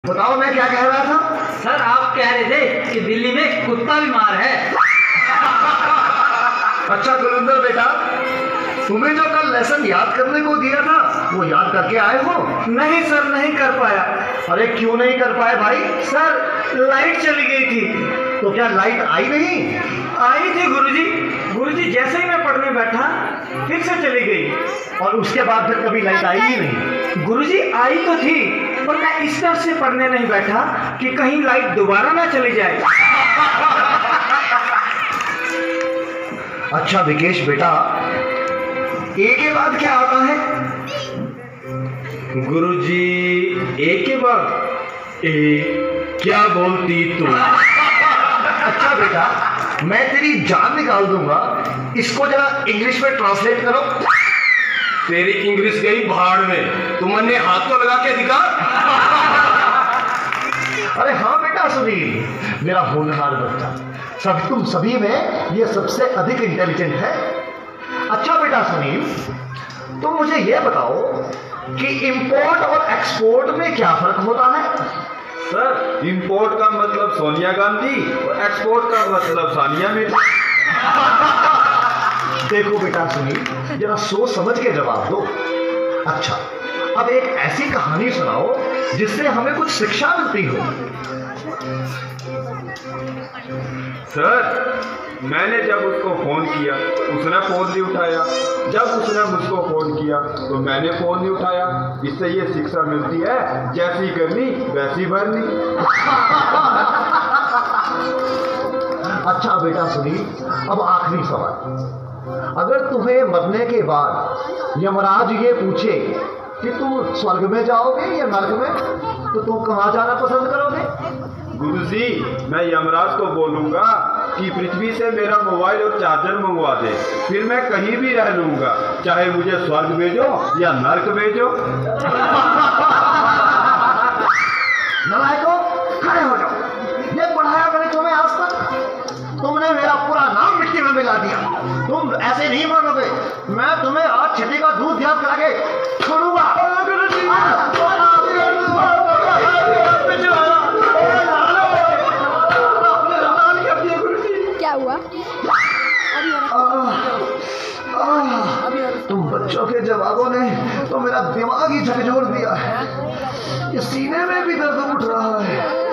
बताओ मैं क्या कह रहा था। सर आप कह रहे थे कि दिल्ली में कुत्ता बीमार है। अच्छा गुरिंदर बेटा, तुम्हें जो कल लेसन याद करने को दिया था वो याद करके आए हो? नहीं सर, नहीं कर पाया। अरे क्यों नहीं कर पाए भाई? सर लाइट चली गई थी। तो क्या लाइट आई नहीं? आई थी गुरुजी। गुरुजी जैसे ही मैं पढ़ने बैठा फिर से चली गई। और उसके बाद फिर कभी लाइट आई ही नहीं? गुरुजी आई तो थी, पर मैं इस तरह से पढ़ने नहीं बैठा कि कहीं लाइट दोबारा ना चली जाए। अच्छा विकेश बेटा, ए के बाद क्या आता है? गुरुजी ए के बाद ए क्या बोलती तू? अच्छा बेटा, मैं तेरी जान निकाल दूंगा, इसको जरा इंग्लिश में ट्रांसलेट करो। तेरी इंग्लिश गई भाड़ में, तुमने हाथ तो लगा के दिखा। अरे हाँ बेटा सुनील, मेरा होनहार बच्चा, तुम सभी में ये सबसे अधिक इंटेलिजेंट है। अच्छा बेटा सुनील, तुम मुझे ये बताओ कि इंपोर्ट और एक्सपोर्ट में क्या फर्क होता है? सर इंपोर्ट का मतलब सोनिया गांधी और एक्सपोर्ट का मतलब सानिया मिर्जा। देखो बेटा सुनील, जरा सोच समझ के जवाब दो। अच्छा, अब एक ऐसी कहानी सुनाओ जिससे हमें कुछ शिक्षा मिलती हो। सर मैंने जब उसको फोन किया उसने फोन नहीं उठाया, जब उसने मुझको फोन किया तो मैंने फोन नहीं उठाया। इससे ये शिक्षा मिलती है, जैसी करनी वैसी भरनी। अच्छा बेटा सुनील, अब आखिरी सवाल, अगर तुम्हें मरने के बाद यमराज ये पूछे कि तुम स्वर्ग में जाओगे या नर्क में, तो तुम कहाँ जाना पसंद करोगे? गुरुजी मैं यमराज को बोलूंगा कि पृथ्वी से मेरा मोबाइल और चार्जर मंगवा दे, फिर मैं कहीं भी रह लूंगा, चाहे मुझे स्वर्ग भेजो या नर्क भेजो। नालायकों, खड़े हो जाओ। ये पढ़ाया मैंने तुम्हें आज तक, तुमने मेरा पूरा नाम मिट्टी में मिला दिया। तुम ऐसे नहीं मानोगे, मैं तुम्हें आज छठी का दूध याद करा के छोड़ूंगा। क्या हुआ? तुम बच्चों के जवाबों ने तो मेरा दिमाग ही झकझोर दिया है। ये सीने में भी दर्द उठ रहा है।